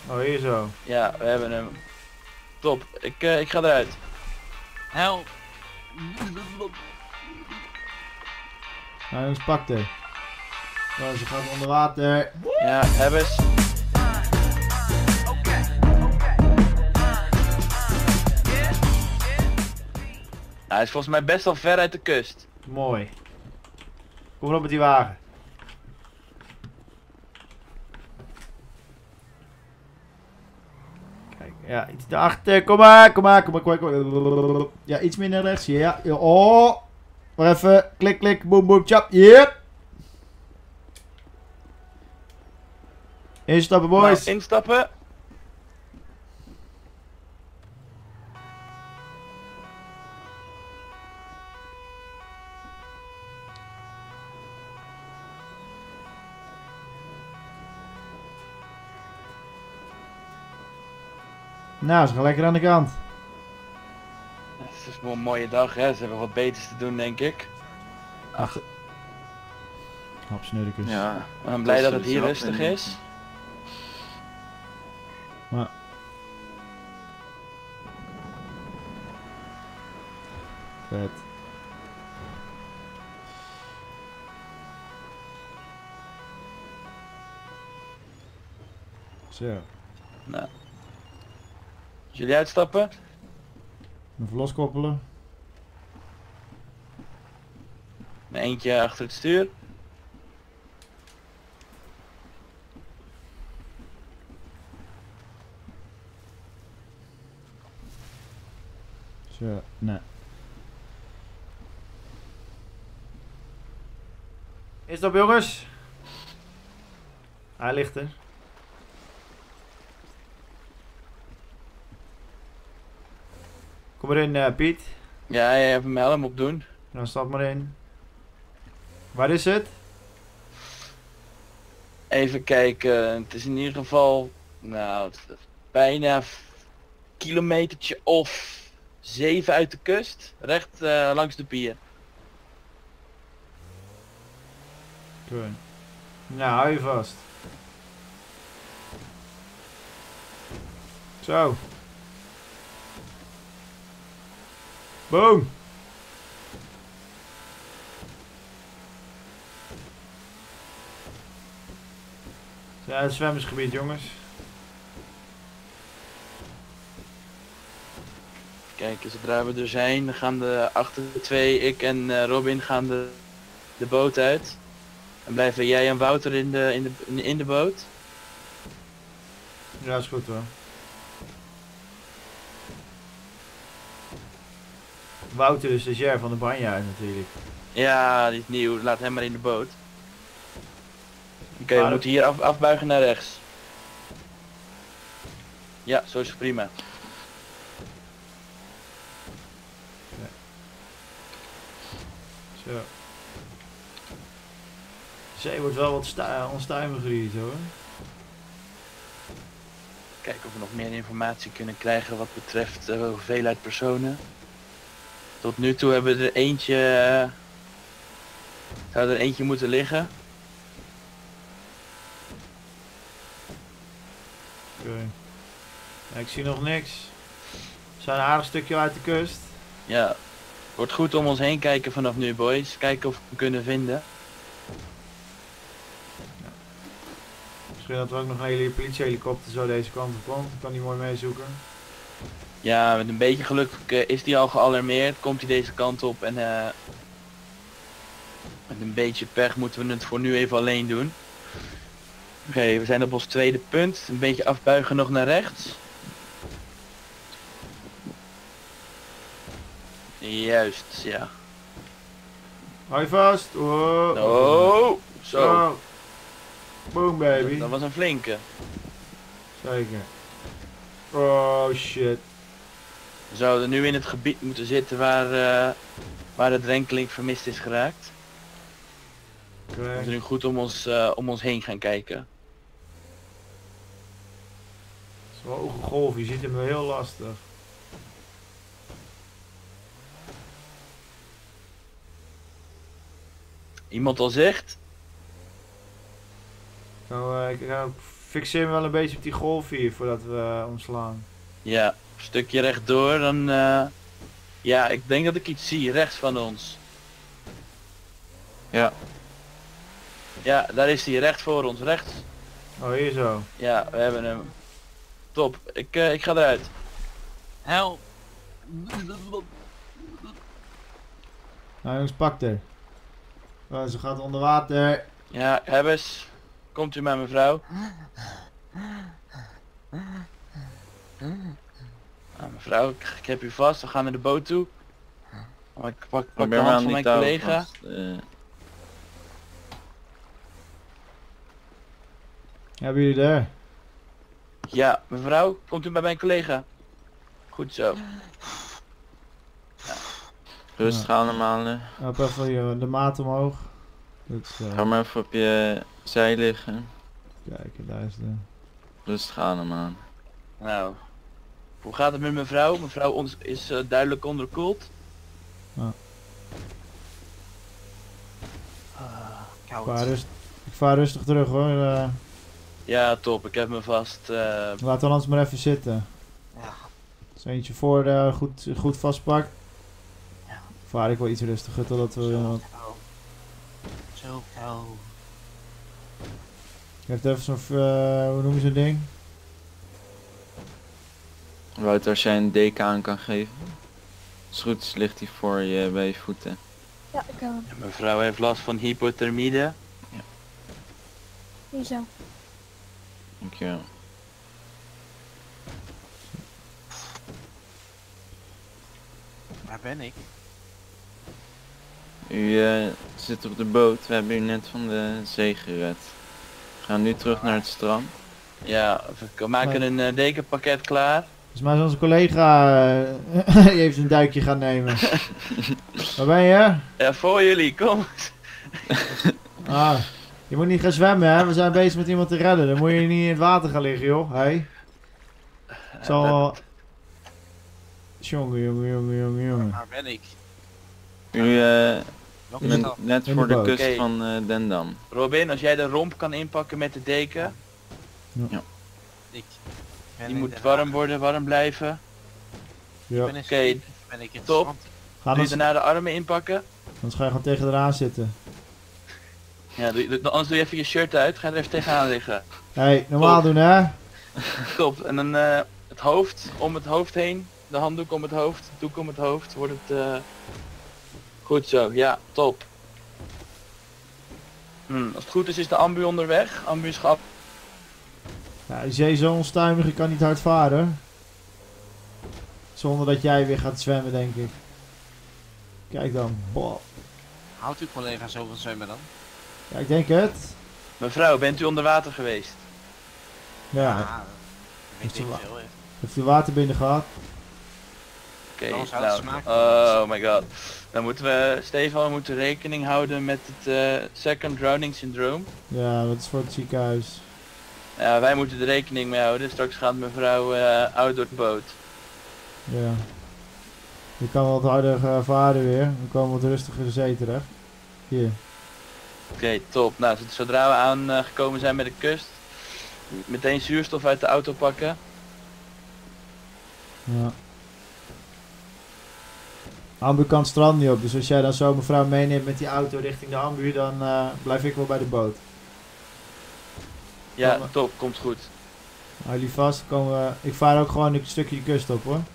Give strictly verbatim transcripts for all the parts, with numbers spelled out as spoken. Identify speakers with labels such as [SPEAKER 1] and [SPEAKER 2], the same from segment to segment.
[SPEAKER 1] Oh, hier zo.
[SPEAKER 2] Ja, we hebben hem. Top, ik, uh, ik ga eruit.
[SPEAKER 3] Help.
[SPEAKER 1] Nou jongens, pak er. Oh, ze gaat onder water.
[SPEAKER 2] Ja, hebben eens. Hij is volgens mij best wel ver uit de kust.
[SPEAKER 1] Mooi. Kom maar op met die wagen. Kijk, ja, iets daarachter. Kom maar, kom maar, kom maar, kom maar, kom maar. Ja, iets meer naar rechts. Ja, ja. Oh. Maar even. Klik, klik, boem, boem, chap. Yep. Instappen, boys.
[SPEAKER 2] Nou, instappen.
[SPEAKER 1] Nou, ze gaan lekker aan de kant.
[SPEAKER 2] Het is wel een mooie dag, hè? Ze hebben wat beters te doen, denk ik.
[SPEAKER 1] Ach. Hapsnurkers.
[SPEAKER 2] Ja, ik ben blij dat het hier
[SPEAKER 3] sowieso
[SPEAKER 2] rustig
[SPEAKER 3] een-
[SPEAKER 2] is.
[SPEAKER 1] Maar. Vet. Zo.
[SPEAKER 2] Nou. Als jullie uitstappen?
[SPEAKER 1] Even loskoppelen.
[SPEAKER 2] Eentje achter het stuur.
[SPEAKER 1] Zo, nee. Is dat jongens? Hij ligt er. Kom erin uh, Piet.
[SPEAKER 2] Ja, je hebt mijn helm op doen.
[SPEAKER 1] Dan stap maar in. Waar is het?
[SPEAKER 2] Even kijken, het is in ieder geval, nou, het is bijna een kilometertje of zeven uit de kust. Recht uh, langs de pier.
[SPEAKER 1] Goed. Nou, hou je vast. Zo. Boom. Ja, het zwemmersgebied, jongens.
[SPEAKER 2] Kijk, zodra we er zijn, dan gaan de achter de twee, ik en uh, Robin gaan de, de boot uit. En blijven jij en Wouter in de, in de, in de boot.
[SPEAKER 1] Ja, is goed hoor. Wouter is de stagiair van de Banjaard natuurlijk.
[SPEAKER 2] Ja, die is nieuw, laat hem maar in de boot. Oké, okay, we
[SPEAKER 1] Maar
[SPEAKER 2] moeten hier af, afbuigen naar rechts. Ja, zo is het prima.
[SPEAKER 1] Zo. De zee wordt wel wat onstuimiger hier hoor.
[SPEAKER 2] Kijken of we nog meer informatie kunnen krijgen wat betreft de uh, hoeveelheid personen. Tot nu toe hebben we er eentje... Uh, zou er eentje moeten liggen.
[SPEAKER 1] Oké. Okay. Ja, ik zie nog niks. We zijn een aardig stukje uit de kust.
[SPEAKER 2] Ja. Wordt goed om ons heen kijken vanaf nu, boys. Kijken of we hem kunnen vinden.
[SPEAKER 1] Ja. Misschien dat er ook nog een hele politiehelikopter zo deze kant op komt. Dan kan die mooi meezoeken.
[SPEAKER 2] Ja, met een beetje geluk uh, is die al gealarmeerd. Komt hij deze kant op en uh, met een beetje pech moeten we het voor nu even alleen doen. Oké, okay, we zijn op ons tweede punt. Een beetje afbuigen nog naar rechts. Juist, ja.
[SPEAKER 1] Hou je vast. Oh,
[SPEAKER 2] oh zo.
[SPEAKER 1] Oh. Boom baby.
[SPEAKER 2] Dat, dat was een flinke.
[SPEAKER 1] Zeker. Oh shit.
[SPEAKER 2] We zouden nu in het gebied moeten zitten waar, uh, waar de drenkeling vermist is geraakt. Okay. We moeten nu goed om ons, uh, om ons heen gaan kijken.
[SPEAKER 1] Het is wel hoge golf, je ziet hem wel heel lastig.
[SPEAKER 2] Iemand al zegt?
[SPEAKER 1] Nou, uh, ik ga fixeer me wel een beetje op die golf hier voordat we uh, omslaan.
[SPEAKER 2] Ja, een stukje rechtdoor, dan... Uh, ja, ik denk dat ik iets zie, rechts van ons.
[SPEAKER 3] Ja.
[SPEAKER 2] Ja, daar is hij, recht voor ons, rechts.
[SPEAKER 1] Oh, hier zo.
[SPEAKER 2] Ja, we hebben hem. Top, ik, uh, ik ga eruit.
[SPEAKER 3] Help!
[SPEAKER 1] Nou jongens, pak er. Oh, ze gaat onder water.
[SPEAKER 2] Ja, Hebbes. Komt u maar mevrouw. Nou, mevrouw, ik, ik heb u vast, we gaan naar de boot toe. Oh, ik pak, pak de hand van mijn collega.
[SPEAKER 3] Uh.
[SPEAKER 1] Hebben jullie er?
[SPEAKER 2] Ja, mevrouw, komt u bij mijn collega. Goed zo.
[SPEAKER 3] Ja. Rustig ademhalen.
[SPEAKER 1] Op even je, de maat omhoog. Dat, uh...
[SPEAKER 3] Ga maar even op je zij liggen.
[SPEAKER 1] Kijk, daar is de...
[SPEAKER 3] Rustig ademhalen.
[SPEAKER 2] Nou, hoe gaat het met mevrouw? Mevrouw ons is uh, duidelijk onderkoeld.
[SPEAKER 1] Ah.
[SPEAKER 3] Uh,
[SPEAKER 1] ik, vaar rust, ik vaar rustig terug hoor. Uh...
[SPEAKER 2] Ja, top. Ik heb me vast. Uh...
[SPEAKER 1] Laat dan anders maar even zitten.
[SPEAKER 3] Ja.
[SPEAKER 1] Als eentje voor uh, goed, goed vastpakt.
[SPEAKER 3] Ja.
[SPEAKER 1] Vaar ik wel iets rustiger totdat we...
[SPEAKER 3] Zo
[SPEAKER 1] Uh...
[SPEAKER 3] Zo kou.
[SPEAKER 1] Je hebt even zo'n... Uh, hoe noem je zo'n ding?
[SPEAKER 3] Wouter, als jij een deken aan kan geven. Als het goed is ligt hij voor je bij je voeten.
[SPEAKER 4] Ja, ik kan hem.
[SPEAKER 2] Ja, mevrouw heeft last van hypothermie. Ja.
[SPEAKER 4] Hier zo.
[SPEAKER 3] Dankjewel.
[SPEAKER 5] Waar ben ik?
[SPEAKER 3] U uh, zit op de boot. We hebben u net van de zee gered. We gaan nu terug naar het strand.
[SPEAKER 2] Ja, we maken een uh, dekenpakket klaar.
[SPEAKER 1] Volgens mij is onze collega... Uh, die heeft een duikje gaan nemen. Waar ben je?
[SPEAKER 2] Ja, voor jullie, kom.
[SPEAKER 1] Ah, je moet niet gaan zwemmen hè. We zijn bezig met iemand te redden. Dan moet je niet in het water gaan liggen joh. Hey. Ik zal... Jongen, jongen, jongen, jongen, jongen.
[SPEAKER 5] Waar ben ik?
[SPEAKER 3] U uh,
[SPEAKER 5] Welke
[SPEAKER 3] bent
[SPEAKER 5] stad?
[SPEAKER 3] net
[SPEAKER 1] In
[SPEAKER 3] voor
[SPEAKER 1] de
[SPEAKER 3] de,
[SPEAKER 1] boot.
[SPEAKER 3] kust
[SPEAKER 2] Oké.
[SPEAKER 3] van uh, Dendam.
[SPEAKER 2] Robin, als jij de romp kan inpakken met de deken.
[SPEAKER 3] Ja.
[SPEAKER 5] Ik ben
[SPEAKER 2] Die
[SPEAKER 5] in
[SPEAKER 2] moet
[SPEAKER 5] Den
[SPEAKER 2] warm
[SPEAKER 5] Haag.
[SPEAKER 2] worden, warm blijven.
[SPEAKER 1] Ja.
[SPEAKER 5] Ik ben in
[SPEAKER 2] Oké,
[SPEAKER 5] Zweden. Ben ik in het
[SPEAKER 2] top.
[SPEAKER 5] strand.
[SPEAKER 1] Ga
[SPEAKER 2] Doe je
[SPEAKER 1] anders,
[SPEAKER 2] daarna de armen inpakken.
[SPEAKER 1] anders ga je gewoon tegen eraan zitten.
[SPEAKER 2] Ja, doe, doe, anders doe je even je shirt uit, ga er even tegenaan liggen.
[SPEAKER 1] Hé, hey, normaal
[SPEAKER 2] Top.
[SPEAKER 1] doen hè.
[SPEAKER 2] Top, en dan uh, het hoofd, om het hoofd heen. De handdoek om het hoofd, de doek om het hoofd. Wordt het uh... goed zo, ja, top. Hm, als het goed is, is de ambu onderweg. Ambu is geab...
[SPEAKER 1] Ja, die zee is zo onstuimig, ik kan niet hard varen. Zonder dat jij weer gaat zwemmen denk ik. Kijk dan. Boah.
[SPEAKER 5] Houdt uw collega zo van zwemmen dan?
[SPEAKER 1] Ja, ik denk het.
[SPEAKER 2] Mevrouw, bent u onder water geweest?
[SPEAKER 1] Ja,
[SPEAKER 5] Ah, weet
[SPEAKER 1] Is
[SPEAKER 5] ik
[SPEAKER 1] er wa-
[SPEAKER 5] veel. hè.
[SPEAKER 1] heeft u water binnen gehad?
[SPEAKER 2] Oké,
[SPEAKER 5] Dan zou het
[SPEAKER 2] nou,
[SPEAKER 5] smaken.
[SPEAKER 2] oh my god. Dan moeten we, Stefan, we moeten rekening houden met het uh, second drowning syndroom.
[SPEAKER 1] Ja, wat is voor het ziekenhuis?
[SPEAKER 2] Ja, wij moeten er rekening mee houden. Straks gaat mevrouw uh, uit door de boot.
[SPEAKER 1] Ja. Je kan wat harder uh, varen weer. Dan komen we wat rustiger de zee terecht. Hier.
[SPEAKER 2] Oké, okay, top. Nou, z- zodra we aangekomen zijn met de kust, meteen zuurstof uit de auto pakken.
[SPEAKER 1] Ja. Ambu kan het strand niet op, dus als jij dan zo mevrouw meeneemt met die auto richting de ambu, dan uh, blijf ik wel bij de boot.
[SPEAKER 2] Ja,
[SPEAKER 1] Kom,
[SPEAKER 2] top. Komt goed.
[SPEAKER 1] hou jullie vast, komen we... Ik vaar ook gewoon een stukje de kust op hoor.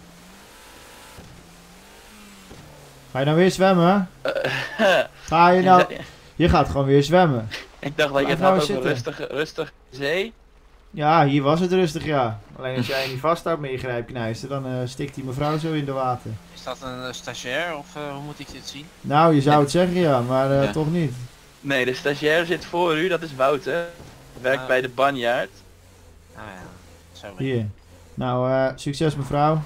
[SPEAKER 1] Ga je nou weer zwemmen?
[SPEAKER 2] Uh,
[SPEAKER 1] Ga je nou... Je gaat gewoon weer zwemmen.
[SPEAKER 2] ik dacht dat je
[SPEAKER 1] Blijf
[SPEAKER 2] het
[SPEAKER 1] nou
[SPEAKER 2] had
[SPEAKER 1] eens
[SPEAKER 2] over
[SPEAKER 1] zitten.
[SPEAKER 2] rustige, rustige zee.
[SPEAKER 1] Ja, hier was het rustig ja. Alleen als jij niet vasthoudt met je grijpknijster, dan uh, stikt die mevrouw zo in de water.
[SPEAKER 5] Is dat een uh, stagiair of uh, hoe moet ik dit zien?
[SPEAKER 1] Nou, je zou het zeggen ja, maar uh,
[SPEAKER 3] Ja.
[SPEAKER 1] toch niet.
[SPEAKER 2] Nee, de stagiair zit voor u. Dat is Wouter. Werkt
[SPEAKER 5] Ah.
[SPEAKER 2] bij de banjaard.
[SPEAKER 5] Ah ja, zo ben ik.
[SPEAKER 1] Hier. Nou, uh, succes mevrouw.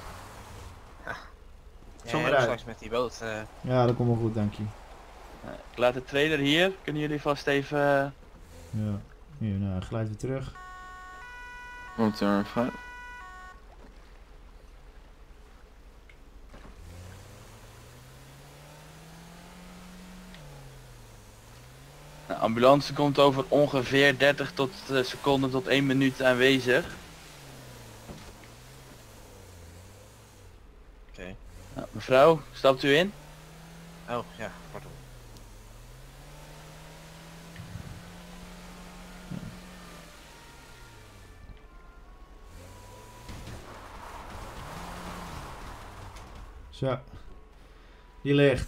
[SPEAKER 5] Ja,
[SPEAKER 1] Kom
[SPEAKER 5] ja,
[SPEAKER 1] eruit.
[SPEAKER 5] straks met die boot. uh,
[SPEAKER 1] Ja, dat komt wel goed, dank je.
[SPEAKER 2] Nou, ik laat de trailer hier. Kunnen jullie vast even... uh,
[SPEAKER 1] Ja. Hier, nou, glijdt weer terug.
[SPEAKER 3] Komt er een vraag?
[SPEAKER 2] Nou, Ambulance komt over ongeveer dertig tot uh, seconden tot één minuut aanwezig.
[SPEAKER 5] Oké. Okay.
[SPEAKER 2] Nou, mevrouw, stapt u in?
[SPEAKER 5] Oh, ja, pardon.
[SPEAKER 1] Zo. Die ligt.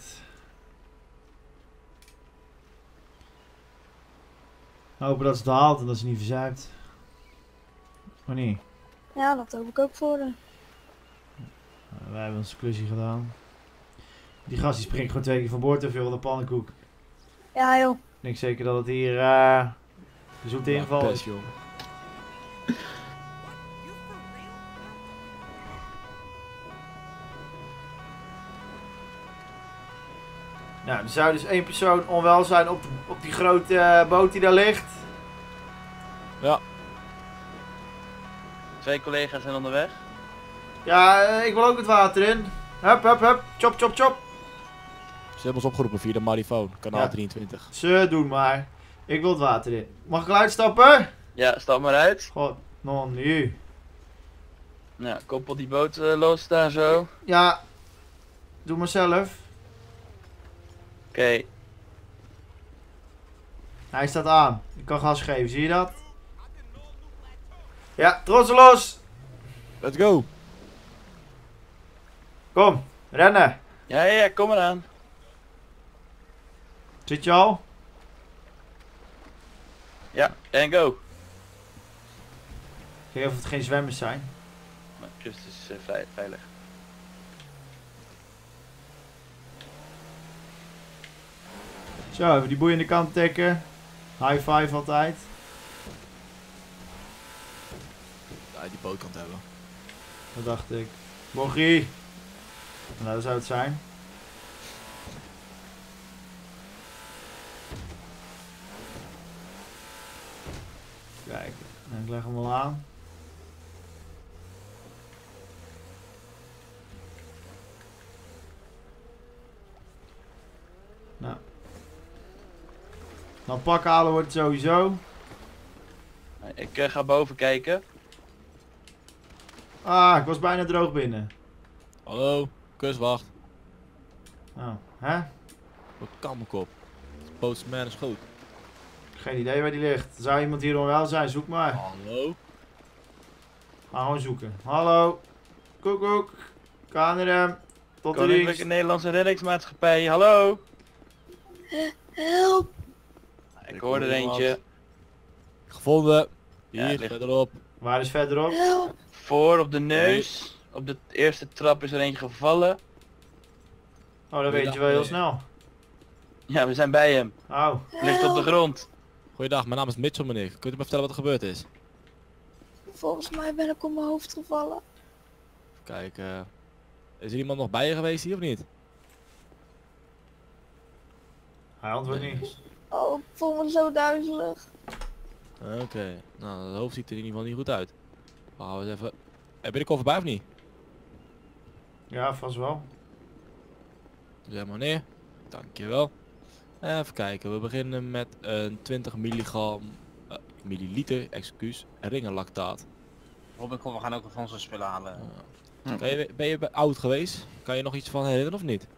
[SPEAKER 1] Hopen dat ze het haalt en dat ze niet verzuipt. Maar niet.
[SPEAKER 4] Ja, dat hoop ik ook voor haar.
[SPEAKER 1] Nou, wij hebben onze klusje gedaan. Die gast die springt gewoon twee keer van boord en veel de pannenkoek.
[SPEAKER 4] Ja joh.
[SPEAKER 1] Ik denk zeker dat het hier uh, de zoete inval is.
[SPEAKER 6] Joh.
[SPEAKER 1] Nou, er zou dus één persoon onwel zijn op, de, op die grote uh, boot die daar ligt.
[SPEAKER 6] Ja.
[SPEAKER 2] Twee collega's zijn onderweg.
[SPEAKER 1] Ja, uh, ik wil ook het water in. Hup, hup, hup. Chop, chop, chop.
[SPEAKER 6] Ze hebben ons opgeroepen via de Marifoon, kanaal
[SPEAKER 1] Ja.
[SPEAKER 6] drieëntwintig.
[SPEAKER 1] Ze doen maar. Ik wil het water in. Mag ik eruit stappen?
[SPEAKER 2] Ja, stap maar uit.
[SPEAKER 1] God, non nu.
[SPEAKER 2] Ja, koppel die boot uh, los daar zo.
[SPEAKER 1] Ja, doe maar zelf.
[SPEAKER 2] Oké. Okay.
[SPEAKER 1] Hij staat aan. Ik kan gas geven, zie je dat? Ja, trotsen los.
[SPEAKER 6] Let's go!
[SPEAKER 1] Kom, rennen.
[SPEAKER 2] Ja, ja, ja, kom eraan.
[SPEAKER 1] Zit je al?
[SPEAKER 2] Ja, en go.
[SPEAKER 1] Kijk even of het geen zwemmers zijn.
[SPEAKER 2] Maar kust is uh, vrij, veilig.
[SPEAKER 1] Zo, even die boei in de kant tikken. High five altijd.
[SPEAKER 6] Ja, die bootkant hebben.
[SPEAKER 1] Dat dacht ik. Bogie. Nou, dat zou het zijn. Kijk, en ik leg hem wel aan. Nou. Dan pak halen wordt het sowieso.
[SPEAKER 2] Ik uh, ga boven kijken.
[SPEAKER 1] Ah, ik was bijna droog binnen.
[SPEAKER 6] Hallo, kustwacht.
[SPEAKER 1] Oh, hè?
[SPEAKER 6] Wat kan mijn kop? De postman is goed.
[SPEAKER 1] Geen idee waar die ligt. Zou iemand hier onwel zijn? Zoek maar.
[SPEAKER 6] Hallo?
[SPEAKER 1] Ga gewoon zoeken. Hallo. Koek koek. K N R M. Tot de
[SPEAKER 2] Koninklijke
[SPEAKER 1] dienst.
[SPEAKER 2] Nederlandse Reddingsmaatschappij, hallo.
[SPEAKER 4] Help.
[SPEAKER 2] Ik hoor er eentje.
[SPEAKER 6] Gevonden.
[SPEAKER 2] Ja,
[SPEAKER 6] Hier,
[SPEAKER 2] ligt-
[SPEAKER 6] verderop.
[SPEAKER 1] Waar is verderop?
[SPEAKER 4] Help.
[SPEAKER 2] Voor op de neus. Op de eerste trap is er eentje gevallen.
[SPEAKER 1] Oh, dat weet je wel heel snel.
[SPEAKER 2] Ja, we zijn bij hem.
[SPEAKER 1] Oh.
[SPEAKER 2] Ligt op de grond.
[SPEAKER 6] Goeiedag, mijn naam is Mitchell meneer. Kunt u me vertellen wat er gebeurd is?
[SPEAKER 4] Volgens mij ben ik op mijn hoofd gevallen.
[SPEAKER 6] Kijk, uh, is er iemand nog bij je geweest hier of niet?
[SPEAKER 1] Hij antwoordt niet.
[SPEAKER 4] Oh, ik voel me zo duizelig.
[SPEAKER 6] Oké, okay. Nou, het hoofd ziet er in ieder geval niet goed uit. We houden eens even... Heb je de koffer bij of niet?
[SPEAKER 1] Ja, vast wel.
[SPEAKER 6] Zeg maar neer. Dankjewel. Even kijken, we beginnen met een twintig milligram, uh, milliliter, excuus, ringenlactaat.
[SPEAKER 5] Robin, kom, we gaan ook even onze spullen halen.
[SPEAKER 6] Uh, kan je, ben je oud geweest? Kan je nog iets van herinneren of niet?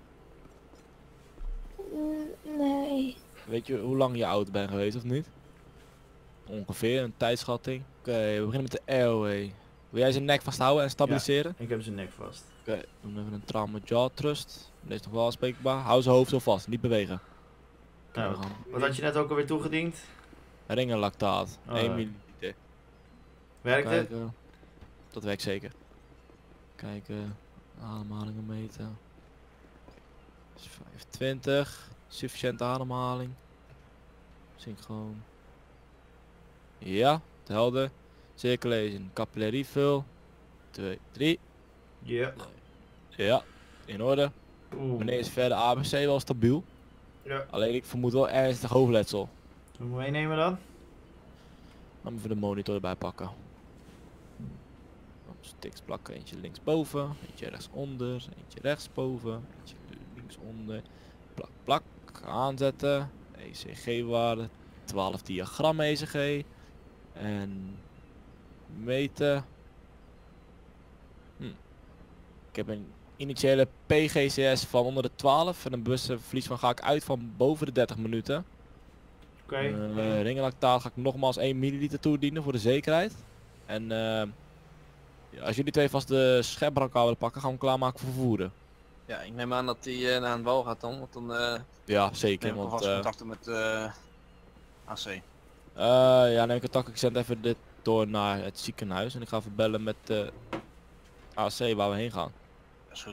[SPEAKER 4] Mm, Nee.
[SPEAKER 6] Weet je hoe lang je oud bent geweest of niet? Ongeveer, een tijdschatting. Oké, okay, we beginnen met de airway. Wil jij zijn nek vasthouden en stabiliseren?
[SPEAKER 1] Ik heb zijn nek vast.
[SPEAKER 6] Oké, okay, doen even een trauma jaw thrust. Deze is nog wel aanspreekbaar. Hou zijn hoofd zo vast, niet bewegen. Okay,
[SPEAKER 1] Nou,
[SPEAKER 6] we gaan.
[SPEAKER 1] wat had je net ook alweer toegediend?
[SPEAKER 6] Ringenlactaat,
[SPEAKER 1] Oh,
[SPEAKER 6] één
[SPEAKER 1] ja.
[SPEAKER 6] milliliter.
[SPEAKER 1] Werkt het?
[SPEAKER 6] Kijken. Dat werkt zeker. Kijken, ademhalingen meten. vijfentwintig, sufficiënte ademhaling. Synchroon. Ja, het helder. Circulation, capillary refill. twee, drie.
[SPEAKER 1] Ja.
[SPEAKER 6] Ja, in orde.
[SPEAKER 1] Oeh.
[SPEAKER 6] Meneer is verder A B C wel stabiel.
[SPEAKER 1] Ja.
[SPEAKER 6] Alleen ik vermoed wel ernstig hoofdletsel.
[SPEAKER 1] Zullen we hem meenemen dan?
[SPEAKER 6] Dan even de monitor erbij pakken. Sticks plakken, eentje linksboven, eentje rechtsonder, eentje rechtsboven, eentje linksonder. Plak, plak, aanzetten. E C G-waarde twaalf diagram E C G. En meten. Hm. Ik heb een initiële P G C S van onder de twaalf en een busverlies van ga ik uit van boven de dertig minuten.
[SPEAKER 1] Oké.
[SPEAKER 6] Uh, ringenlactaat ga ik nogmaals één milliliter toedienen voor de zekerheid. En uh, ja, als jullie twee vast de schepbrankaal willen pakken, gaan we hem klaarmaken voor vervoeren.
[SPEAKER 5] Ja, ik neem aan dat hij uh, naar een wal gaat dan, want dan uh,
[SPEAKER 6] Ja, zeker.
[SPEAKER 5] neem ik
[SPEAKER 6] Want,
[SPEAKER 5] alvast
[SPEAKER 6] uh,
[SPEAKER 5] contacten met uh, A C.
[SPEAKER 6] uh, ja, neem ik contact. Ik zend even dit door naar het ziekenhuis en ik ga even bellen met uh, A C waar we heen gaan.
[SPEAKER 5] Dat is goed.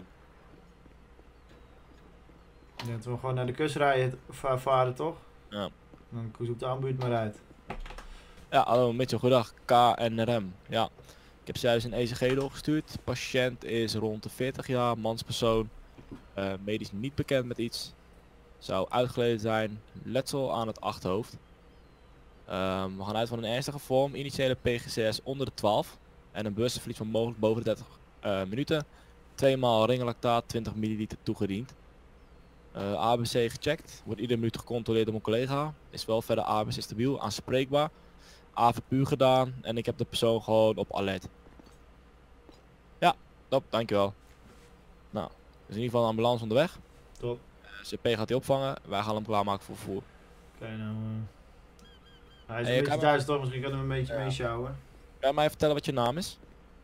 [SPEAKER 1] Ja, dat we gewoon naar de kust rijden, va- varen toch?
[SPEAKER 6] Ja.
[SPEAKER 1] Dan zoekt de ambuut maar uit.
[SPEAKER 6] Ja, hallo Mitchell, goedendag. K N R M. Ja, ik heb zojuist een E C G doorgestuurd. De patiënt is rond de veertig jaar, manspersoon. Uh, medisch niet bekend met iets. Zou uitgeleden zijn, letsel aan het achterhoofd. Um, we gaan uit van een ernstige vorm, initiële P G C S onder de twaalf. En een bewustzijnsverlies van mogelijk boven de dertig uh, minuten. Tweemaal ringenlactaat, twintig milliliter toegediend. Uh, A B C gecheckt, wordt iedere minuut gecontroleerd door mijn collega. Is wel verder A B C stabiel, aanspreekbaar. A V P U gedaan en ik heb de persoon gewoon op alert. Ja, top, dankjewel. Nou, is in ieder geval een ambulance onderweg.
[SPEAKER 1] Top.
[SPEAKER 6] Uh, C P gaat hij opvangen, wij gaan hem klaarmaken voor vervoer.
[SPEAKER 1] Oké, okay, nou... Uh... Hij is
[SPEAKER 6] Hey,
[SPEAKER 1] een beetje
[SPEAKER 6] kan-
[SPEAKER 1] thuis toch, misschien kunnen we een beetje
[SPEAKER 5] Ja.
[SPEAKER 1] meeschouwen.
[SPEAKER 6] Kan je mij vertellen wat je naam is?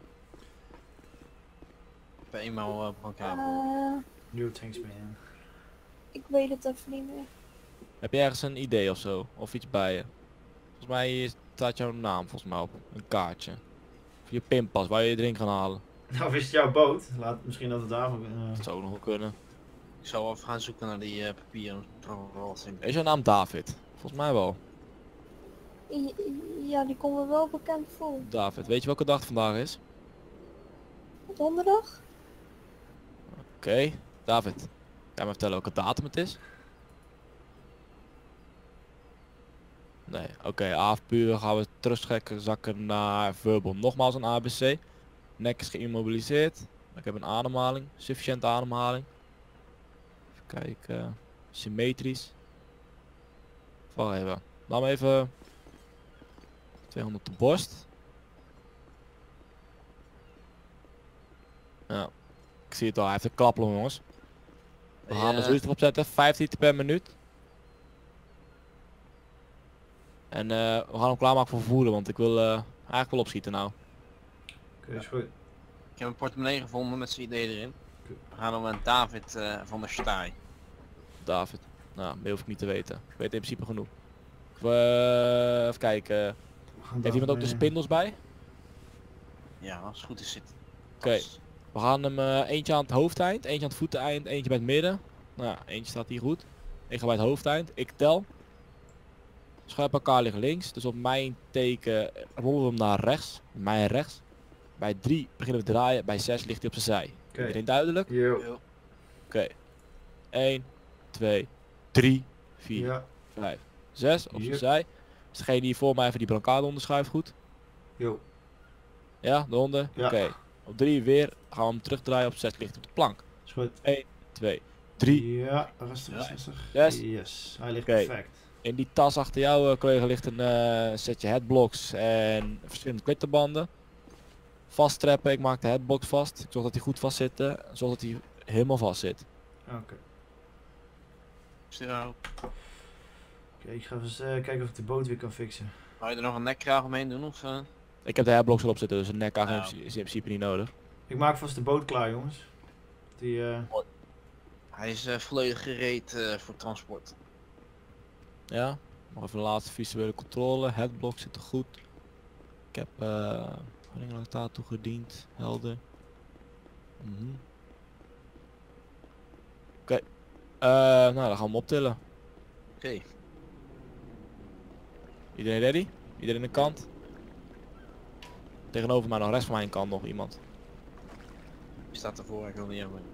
[SPEAKER 5] Per eenmaal uh, Brancard.
[SPEAKER 4] Eh,
[SPEAKER 1] Yo, thanks man.
[SPEAKER 4] ik weet het even niet meer.
[SPEAKER 6] Heb je ergens een idee of zo? Of iets bij je? Volgens mij staat jouw naam volgens mij op. Een kaartje. Of je pinpas, waar je je drink gaan halen.
[SPEAKER 1] Nou, is het jouw boot? Laat misschien dat het daarvan... Uh...
[SPEAKER 6] Dat zou ook nog wel kunnen.
[SPEAKER 5] Ik zal even gaan zoeken naar die uh, papieren. vervalsing.
[SPEAKER 6] Is jouw naam David? Volgens mij wel.
[SPEAKER 4] I- Ja, die komen wel bekend voor.
[SPEAKER 6] David, weet je welke dag het vandaag is?
[SPEAKER 4] Donderdag?
[SPEAKER 6] Oké, David. Kan je me vertellen welke datum het is? Nee, oké, okay, A F P U gaan we terugschekken, zakken naar verbal. Nogmaals een A B C. Nek is geïmmobiliseerd. Ik heb een ademhaling, sufficiënte ademhaling. Even kijken, symmetrisch. Wacht even, laat me even tweehonderd de borst. Ja, ik zie het al, hij heeft een klaplong jongens. We gaan er zoiets erop zetten, vijftien liter per minuut. En uh, we gaan hem klaarmaken voor vervoeren, want ik wil uh, eigenlijk wel opschieten nou.
[SPEAKER 1] Oké, okay, is goed.
[SPEAKER 5] Ik heb een portemonnee gevonden met zijn idee erin.
[SPEAKER 1] Oké.
[SPEAKER 5] We gaan hem met David uh, van der Staaij.
[SPEAKER 6] David, nou, meer hoef ik niet te weten. Ik weet in principe genoeg. Uh, even kijken,
[SPEAKER 1] We gaan
[SPEAKER 6] heeft iemand ook de
[SPEAKER 1] mee.
[SPEAKER 6] spindels bij?
[SPEAKER 5] Ja, als het goed is zit.
[SPEAKER 6] Oké. We gaan hem uh, eentje aan het hoofdeind, eentje aan het voeteneind, eentje bij het midden. Nou ja, eentje staat hier goed. Ik ga bij het hoofdeind, ik tel. Schuif elkaar liggen links, dus op mijn teken rollen we hem naar rechts, mijn rechts. Bij drie beginnen we draaien, bij zes ligt hij op zijn zij.
[SPEAKER 1] Oké.
[SPEAKER 6] Iedereen duidelijk? Oké.
[SPEAKER 1] Yo.
[SPEAKER 6] Okay. één, twee, drie, vier,
[SPEAKER 1] Ja.
[SPEAKER 6] vijf, zes op zijn
[SPEAKER 1] Yep.
[SPEAKER 6] zij. Dus degene die voor mij even die brancard onderschuift goed.
[SPEAKER 1] Yo.
[SPEAKER 6] Ja, de honden?
[SPEAKER 1] Ja.
[SPEAKER 6] Oké. Op drie weer gaan we hem terugdraaien, op zes ligt hij op de plank.
[SPEAKER 1] Is goed.
[SPEAKER 6] twee, drie.
[SPEAKER 1] Ja, rustig,
[SPEAKER 6] Ja.
[SPEAKER 1] rustig.
[SPEAKER 6] Yes.
[SPEAKER 1] Yes, hij ligt
[SPEAKER 6] Oké.
[SPEAKER 1] perfect.
[SPEAKER 6] In die tas achter jou, uh, collega, ligt een uh, setje headblocks en verschillende klitterbanden. Vasttreppen, ik maak de headbox vast. Ik zorg dat hij goed vast zit, uh, zorg dat hij helemaal vast zit.
[SPEAKER 1] Oké. Okay.
[SPEAKER 5] Zo.
[SPEAKER 1] Okay, ik ga eens uh, kijken of ik de boot weer kan fixen.
[SPEAKER 5] Wil je er nog een nekkraag omheen doen of? Uh...
[SPEAKER 6] Ik heb de headblocks erop zitten, dus een nek
[SPEAKER 5] Nou.
[SPEAKER 6] is in principe niet nodig.
[SPEAKER 1] Ik maak vast de boot klaar, jongens. Die, uh...
[SPEAKER 5] Hij is uh, volledig gereed uh, voor transport.
[SPEAKER 6] Ja, nog even de laatste visuele controle. Headblock zit er goed. Ik heb uh, ringlactaat toegediend, helder. Mhm. Oké, okay. uh, nou dan gaan we hem optillen.
[SPEAKER 5] Oké. Okay.
[SPEAKER 6] Iedereen ready? Iedereen aan de kant? Tegenover mij nog, rechts van mijn kant nog iemand.
[SPEAKER 5] Die staat ervoor, ik wil niet hebben.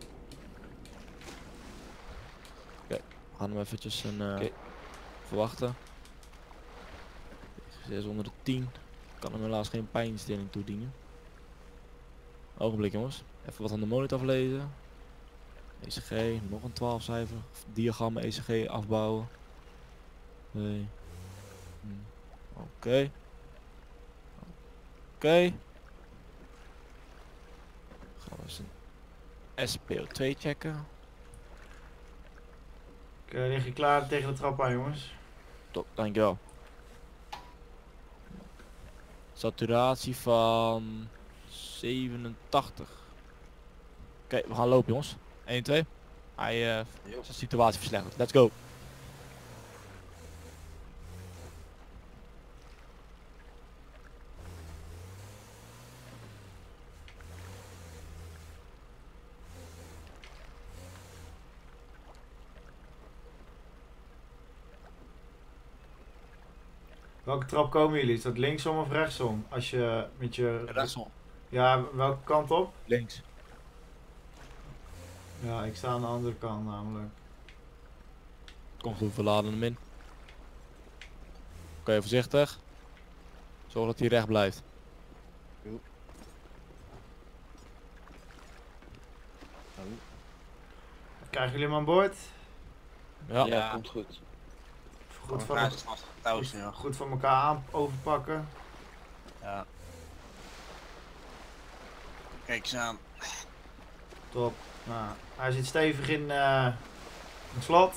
[SPEAKER 6] Oké, okay. We gaan hem eventjes een, uh, okay. verwachten. zes onder de tien. Ik kan hem helaas geen pijnstilling toedienen. Ogenblik jongens. Even wat aan de monitor aflezen. E C G, nog een twaalf cijfer. Diagrammen E C G afbouwen. twee, Hmm. Oké. Oké. Gaan we eens een S P O twee checken.
[SPEAKER 1] Oké, lig je klaar tegen de trap aan, jongens?
[SPEAKER 6] Top, dankjewel. Saturatie van zevenentachtig. Oké, we gaan lopen jongens. één, twee. Hij uh, zijn situatie verslechterd. Let's go.
[SPEAKER 1] Welke trap komen jullie? Is dat linksom of rechtsom? Als je met je...
[SPEAKER 6] Rechtsom.
[SPEAKER 1] Ja, welke kant op?
[SPEAKER 6] Links.
[SPEAKER 1] Ja, ik sta aan de andere kant namelijk.
[SPEAKER 6] Kom goed, we laden hem in. Oké, voorzichtig. Zorg dat hij recht blijft.
[SPEAKER 1] Krijgen jullie hem aan boord?
[SPEAKER 6] Ja.
[SPEAKER 2] Ja,
[SPEAKER 5] Ja.
[SPEAKER 2] komt goed.
[SPEAKER 1] Goed
[SPEAKER 5] Van
[SPEAKER 1] van,
[SPEAKER 5] elkaar vast thuis, ja.
[SPEAKER 1] goed van elkaar aan overpakken.
[SPEAKER 5] Ja. Kijk eens aan.
[SPEAKER 1] Top. Nou, hij zit stevig in uh, het slot.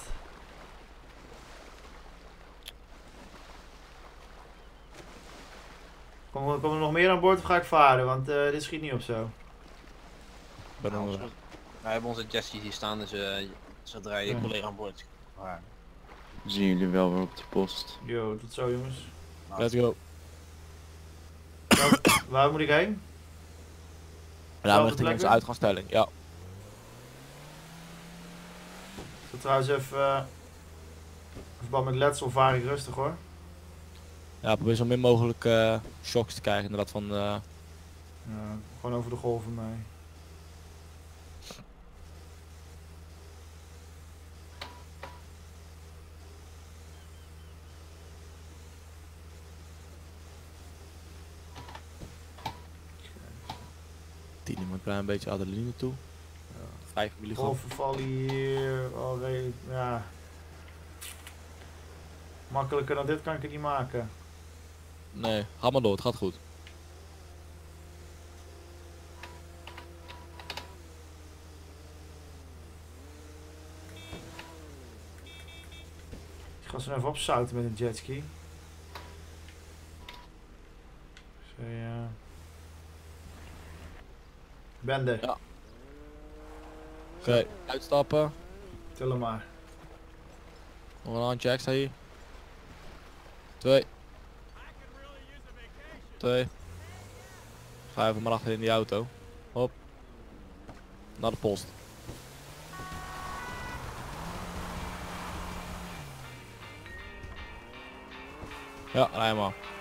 [SPEAKER 1] Komen kom er nog meer aan boord of ga ik varen? Want uh, dit schiet niet op zo.
[SPEAKER 6] Ben
[SPEAKER 5] Nou,
[SPEAKER 6] onderweg.
[SPEAKER 5] zo- Wij hebben onze jetskis hier staan, dus uh, zodra je
[SPEAKER 1] Ja.
[SPEAKER 5] collega aan boord varen.
[SPEAKER 3] Zien jullie wel weer op de post.
[SPEAKER 1] Yo, tot zo jongens.
[SPEAKER 6] Let's go.
[SPEAKER 1] Waar, waar moet ik heen?
[SPEAKER 6] Ja, richting
[SPEAKER 1] plekken?
[SPEAKER 6] onze uitgangsstelling. Ja.
[SPEAKER 1] Ik zal trouwens even... Uh, in verband met letsel vaar ik rustig hoor.
[SPEAKER 6] Ja, probeer zo min mogelijk uh, shocks te krijgen inderdaad van... Uh,
[SPEAKER 1] Ja, gewoon over de golven mee.
[SPEAKER 6] tien een klein beetje adrenaline toe. vijf milligram.
[SPEAKER 1] Golven vallen hier al redelijk, ja. Makkelijker dan dit kan ik het niet maken.
[SPEAKER 6] Nee, ga maar door, het gaat goed.
[SPEAKER 1] Ik ga zo even opzouten met een jetski. Zo ja. Ben er.
[SPEAKER 6] Ja. Oké, okay, uitstappen.
[SPEAKER 1] Til hem maar.
[SPEAKER 6] Nog een handje extra hier. Twee. Twee. Ga even maar achter in die auto. Hop. Naar de post. Ja, rij maar.